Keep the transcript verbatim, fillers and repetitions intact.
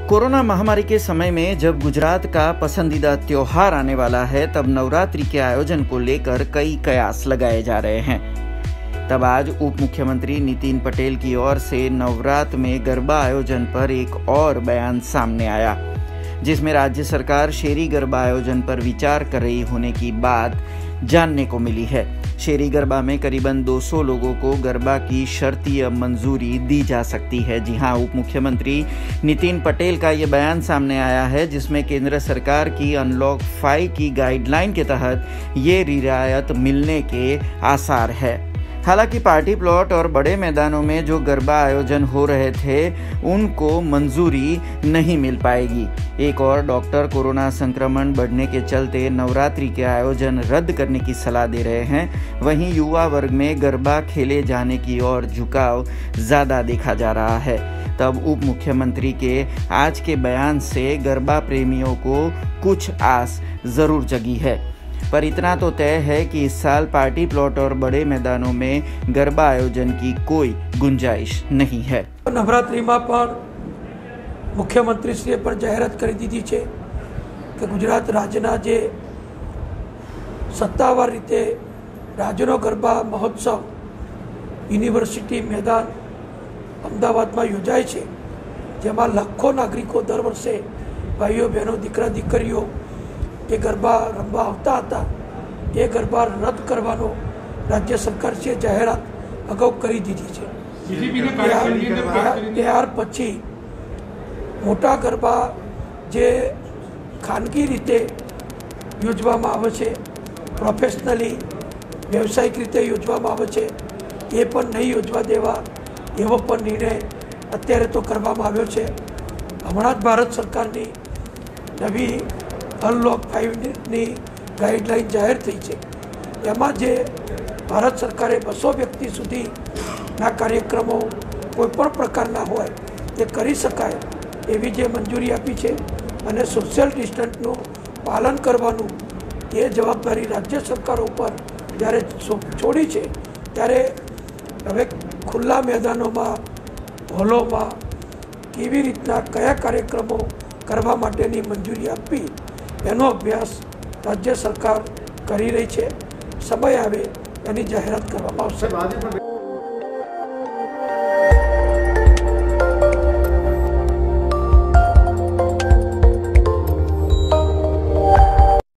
Corona महामारी के समय में जब गुजरात का पसंदीदा त्योहार आने वाला है, तब नवरात्रि के आयोजन को लेकर कई कयास लगाए जा रहे हैं। तब आज उप मुख्यमंत्री नितिन पटेल की ओर से नवरात्र में गरबा आयोजन पर एक और बयान सामने आया, जिसमें राज्य सरकार शेरी गरबा आयोजन पर विचार कर रही होने की बात जानने को मिली है। शेरी गरबा में करीबन दो सौ लोगों को गरबा की शर्तीय मंजूरी दी जा सकती है। जी हां, उप मुख्यमंत्री नितिन पटेल का ये बयान सामने आया है, जिसमें केंद्र सरकार की अनलॉक फाइव की गाइडलाइन के तहत ये रियायत मिलने के आसार है। हालांकि पार्टी प्लॉट और बड़े मैदानों में जो गरबा आयोजन हो रहे थे, उनको मंजूरी नहीं मिल पाएगी। एक और डॉक्टर कोरोना संक्रमण बढ़ने के चलते नवरात्रि के आयोजन रद्द करने की सलाह दे रहे हैं। वहीं युवा वर्ग में गरबा खेले जाने की ओर झुकाव ज़्यादा देखा जा रहा है। तब उप मुख्यमंत्री के आज के बयान से गरबा प्रेमियों को कुछ आस ज़रूर जगी है, पर इतना तो तय है कि इस साल पार्टी प्लॉट और बड़े मैदानों में गरबा आयोजन की कोई गुंजाइश नहीं है। नवरात्रि में पण मुख्यमंत्रीश्रीए पण जाહેરાત કરી દીધી છે કે ગુજરાત રાજ્યના જે સત્તાવાર રીતે રાજ્યનો ગરબા મહોત્સવ યુનિવર્સિટી મેદાન અમદાવાદમાં યોજાય છે, જેમાં લાખો નાગરિકો દર વર્ષે ભાઈઓ બહેનો દીકરા દીકરીઓ એ ગરબા રમવા આવતા હતા, એ ગરબા રદ કરવાનો રાજ્ય સરકારશ્રીએ જાહેરાત અગાઉ કરી દીધી છે। ત્યાર પછી મોટા ગરબા જે ખાનગી રીતે યોજવામાં આવે છે, પ્રોફેશનલી વ્યવસાયિક રીતે યોજવામાં આવે છે, એ પણ નહીં યોજવા દેવા એવો પણ નિર્ણય અત્યારે તો કરવામાં આવ્યો છે। હમણાં જ ભારત સરકારની નવી અનલોક ફાઇવની ગાઈડલાઇન જાહેર થઈ છે। એમાં જે ભારત સરકારે બસો વ્યક્તિ સુધીના કાર્યક્રમો કોઈપણ પ્રકારના હોય તે કરી શકાય એવી જે મંજૂરી આપી છે, અને સોશિયલ ડિસ્ટન્સનું પાલન કરવાનું એ જવાબદારી રાજ્ય સરકારો ઉપર જ્યારે છોડી છે, ત્યારે હવે ખુલ્લા મેદાનોમાં હોલોમાં કેવી રીતના કયા કાર્યક્રમો કરવા માટેની મંજૂરી આપવી એનો અભ્યાસ રાજ્ય સરકાર કરી રહી છે। સમય આવે એની જાહેરાત કરવામાં આવશે।